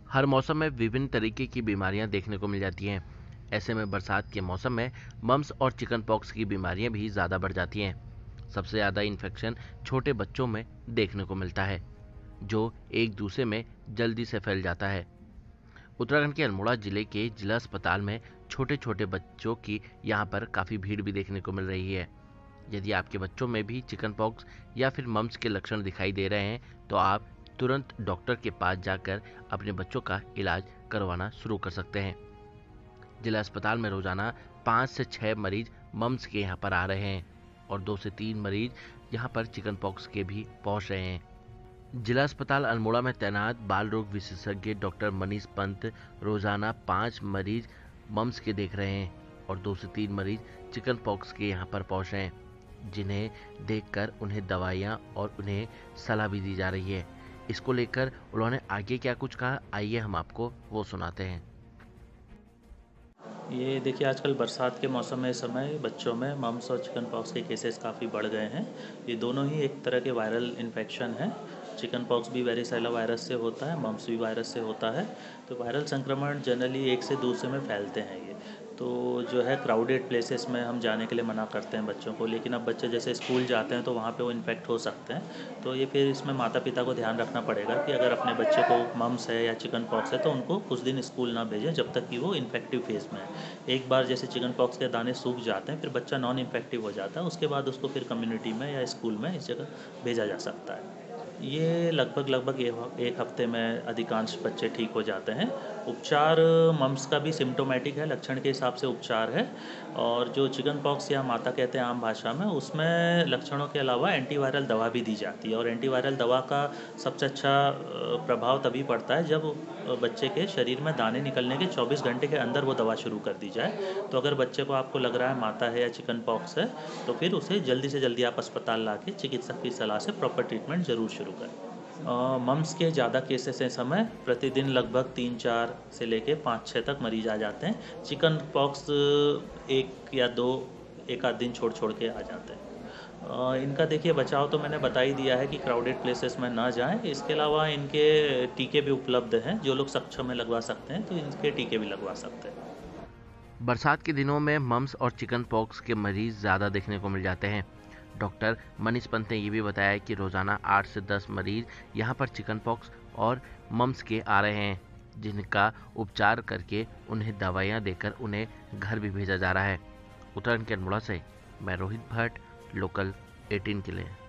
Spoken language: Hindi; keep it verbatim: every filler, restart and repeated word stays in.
हर मौसम में विभिन्न तरीके की बीमारियां देखने को मिल जाती हैं। ऐसे में बरसात के मौसम में मम्स और चिकन पॉक्स की बीमारियां भी ज़्यादा बढ़ जाती हैं। सबसे ज़्यादा इन्फेक्शन छोटे बच्चों में देखने को मिलता है, जो एक दूसरे में जल्दी से फैल जाता है। उत्तराखंड के अल्मोड़ा जिले के जिला अस्पताल में छोटे छोटे बच्चों की यहाँ पर काफ़ी भीड़ भी देखने को मिल रही है। यदि आपके बच्चों में भी चिकन पॉक्स या फिर मम्स के लक्षण दिखाई दे रहे हैं, तो आप तुरंत डॉक्टर के पास जाकर अपने बच्चों का इलाज करवाना शुरू कर सकते हैं। जिला अस्पताल में रोजाना पाँच से छः मरीज मम्स के यहाँ पर आ रहे हैं और दो से तीन मरीज यहाँ पर चिकन पॉक्स के भी पहुँच रहे हैं। जिला अस्पताल अल्मोड़ा में तैनात बाल रोग विशेषज्ञ डॉक्टर मनीष पंत रोजाना पाँच मरीज मम्स के देख रहे हैं और दो से तीन मरीज चिकन पॉक्स के यहाँ पर पहुँच रहे हैं, जिन्हें देखकर उन्हें दवाइयाँ और उन्हें सलाह भी दी जा रही है। इसको लेकर उन्होंने आगे क्या कुछ कहा, आइए हम आपको वो सुनाते हैं। ये देखिए, आजकल बरसात के मौसम में इस समय बच्चों में मम्स और चिकन पॉक्स के केसेस काफ़ी बढ़ गए हैं। ये दोनों ही एक तरह के वायरल इन्फेक्शन हैं। चिकन पॉक्स भी वेरिसेला वायरस से होता है, मम्स भी वायरस से होता है। तो वायरल संक्रमण जनरली एक से दूसरे में फैलते हैं ये। तो जो है क्राउडेड प्लेसेस में हम जाने के लिए मना करते हैं बच्चों को, लेकिन अब बच्चे जैसे स्कूल जाते हैं तो वहाँ पे वो इन्फेक्ट हो सकते हैं। तो ये फिर इसमें माता पिता को ध्यान रखना पड़ेगा कि अगर अपने बच्चे को मम्स है या चिकन पॉक्स है तो उनको कुछ दिन स्कूल ना भेजें जब तक कि वो इन्फेक्टिव फेज़ में है। एक बार जैसे चिकन पॉक्स के दाने सूख जाते हैं, फिर बच्चा नॉन इन्फेक्टिव हो जाता है, उसके बाद उसको फिर कम्युनिटी में या स्कूल में इस जगह भेजा जा सकता है। ये लगभग लगभग एक हफ्ते में अधिकांश बच्चे ठीक हो जाते हैं। उपचार मम्स का भी सिम्टोमेटिक है, लक्षण के हिसाब से उपचार है। और जो चिकन पॉक्स या माता कहते हैं आम भाषा में, उसमें लक्षणों के अलावा एंटीवायरल दवा भी दी जाती है। और एंटीवायरल दवा का सबसे अच्छा प्रभाव तभी पड़ता है जब बच्चे के शरीर में दाने निकलने के चौबीस घंटे के अंदर वो दवा शुरू कर दी जाए। तो अगर बच्चे को आपको लग रहा है माता है या चिकन पॉक्स है, तो फिर उसे जल्दी से जल्दी आप अस्पताल ला के चिकित्सक की सलाह से प्रॉपर ट्रीटमेंट ज़रूर शुरू करें। मम्स के ज़्यादा केसेस हैं समय, प्रतिदिन लगभग तीन चार से लेके पाँच छः तक मरीज आ जाते हैं। चिकन पॉक्स एक या दो एक आध दिन छोड़ छोड़ के आ जाते हैं। इनका देखिए बचाव तो मैंने बता ही दिया है कि क्राउडेड प्लेसेस में ना जाएं। इसके अलावा इनके टीके भी उपलब्ध हैं, जो लोग सक्षम में लगवा सकते हैं तो इनके टीके भी लगवा सकते हैं। बरसात के दिनों में मम्स और चिकन पॉक्स के मरीज ज़्यादा देखने को मिल जाते हैं। डॉक्टर मनीष पंत ने ये भी बताया कि रोज़ाना आठ से दस मरीज यहाँ पर चिकन पॉक्स और मम्स के आ रहे हैं, जिनका उपचार करके उन्हें दवाइयाँ देकर उन्हें घर भी भेजा जा रहा है। उत्तराखंड के अल्मोड़ा से मैं रोहित भट्ट, लोकल अठारह के लिए।